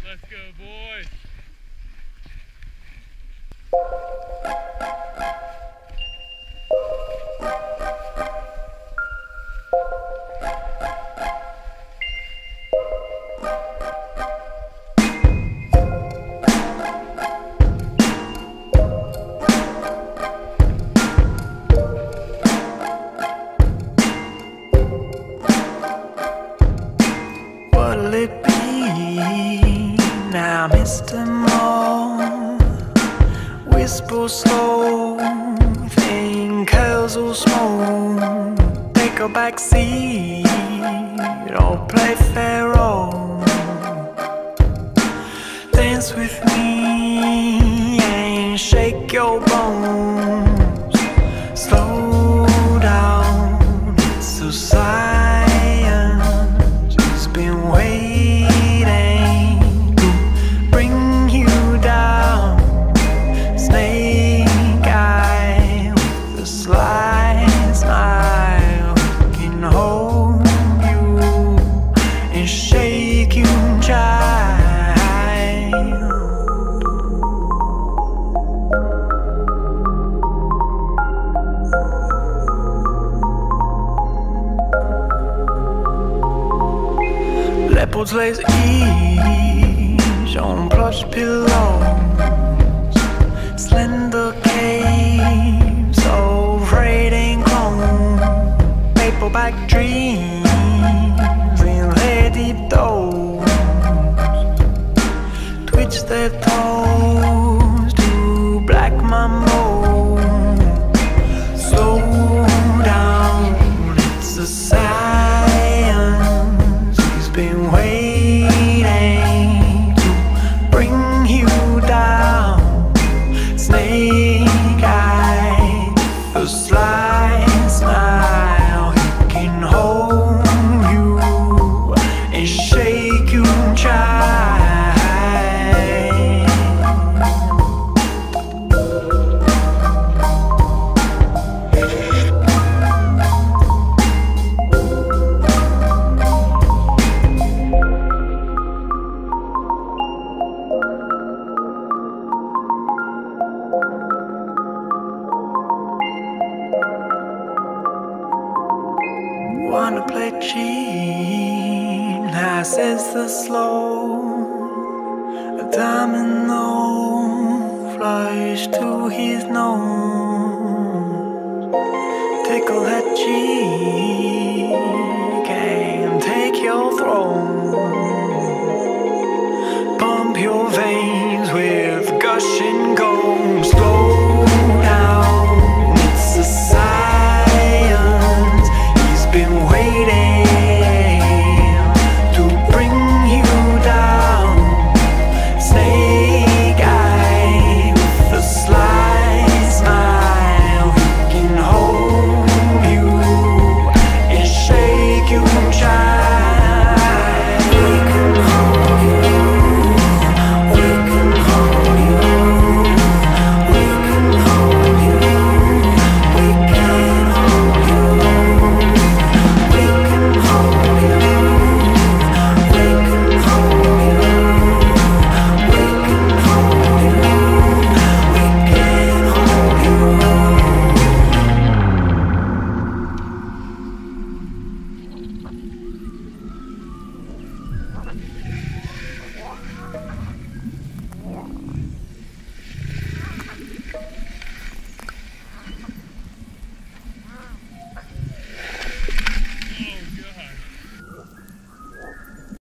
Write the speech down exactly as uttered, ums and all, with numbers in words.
Let's go, boys. What'll it be now, Mister Moore? Whisper slow, think curls will smoke. Take a back seat or play Pharaoh. Dance with me and shake your bones. Slow down, it's a science. It's been waiting to bring you down. Snake eye with a sly smile can hold you and shake you, child. Leopards lays ease on plush pillows, slender caves of raiding chrome, paperback dreams in their deep doors, twitch their toes to black mambo. Slow down, it's a science. He's been waiting to bring you down. Snake eye, a sly smile. He can hold you and shake you, child. Wanna play cheat, now says the slow. A domino flies to his nose. Tickle that cheek.